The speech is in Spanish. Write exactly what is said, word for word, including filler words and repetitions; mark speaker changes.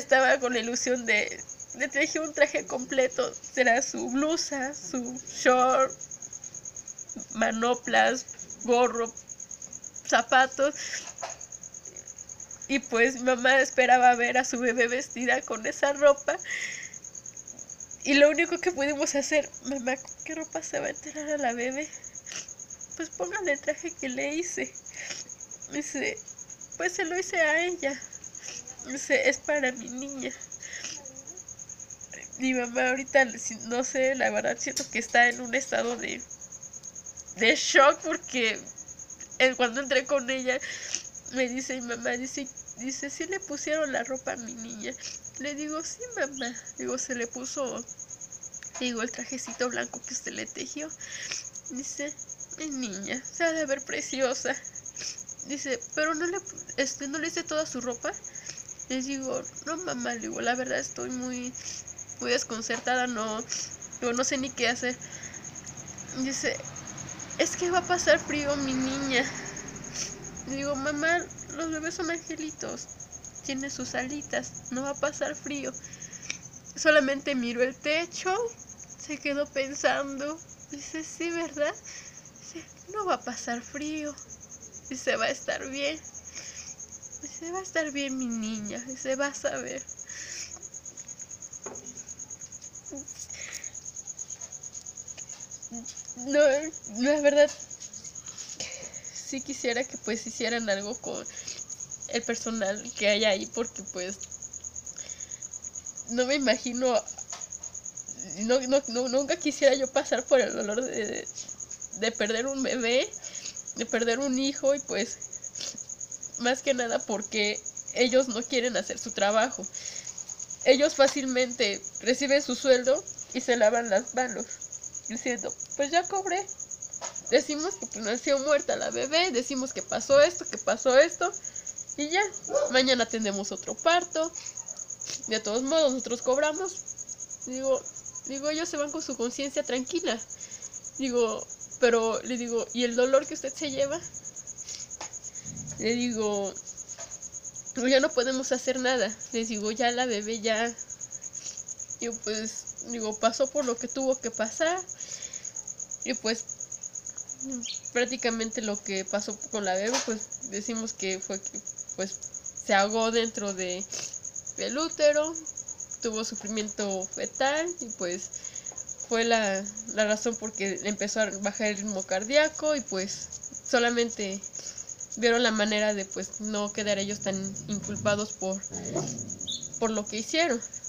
Speaker 1: estaba con la ilusión de, le tejí un traje completo, será su blusa, su short, manoplas, gorro, zapatos, y pues mi mamá esperaba ver a su bebé vestida con esa ropa, y lo único que pudimos hacer, mamá, ¿con qué ropa se va a enterar a la bebé? Pues póngale el traje que le hice. Dice, pues se lo hice a ella. Dice, es para mi niña. Mi mamá ahorita, no sé, la verdad siento que está en un estado de, de shock porque cuando entré con ella me dice mi mamá, dice, dice, ¿sí le pusieron la ropa a mi niña? Le digo, sí, mamá. Digo, se le puso, digo, el trajecito blanco que usted le tejió. Dice, mi niña, se ha de ver preciosa. Dice, pero no le, este, no le hice toda su ropa. Les digo, no, mamá, le digo, la verdad estoy muy, muy desconcertada, no, no, no sé ni qué hacer. Dice, es que va a pasar frío mi niña. Le digo, mamá, los bebés son angelitos, tiene sus alitas, no va a pasar frío. Solamente miró el techo, se quedó pensando. Dice, sí, ¿verdad? Dice, no va a pasar frío. Dice, va a estar bien. Dice, va a estar bien mi niña. Dice, vas a ver. No, la verdad, sí quisiera que pues hicieran algo con el personal que hay ahí, porque pues no me imagino, no, no, no, nunca quisiera yo pasar por el dolor de, de perder un bebé, de perder un hijo, y pues más que nada porque ellos no quieren hacer su trabajo. Ellos fácilmente reciben su sueldo y se lavan las manos diciendo, pues ya cobré. Decimos que pues, nació muerta la bebé, decimos que pasó esto, que pasó esto, y ya, mañana tenemos otro parto. De todos modos, nosotros cobramos. Digo, digo, ellos se van con su conciencia tranquila. Digo, pero le digo, ¿y el dolor que usted se lleva? Le digo, ya no podemos hacer nada. Les digo, ya la bebé ya, digo, pues, digo, pasó por lo que tuvo que pasar. Y pues, prácticamente lo que pasó con la bebé, pues, decimos que fue que, pues, se ahogó dentro de el útero, tuvo sufrimiento fetal, y pues, fue la, la razón por que empezó a bajar el ritmo cardíaco, y pues, solamente vieron la manera de pues no quedar ellos tan inculpados por, por lo que hicieron.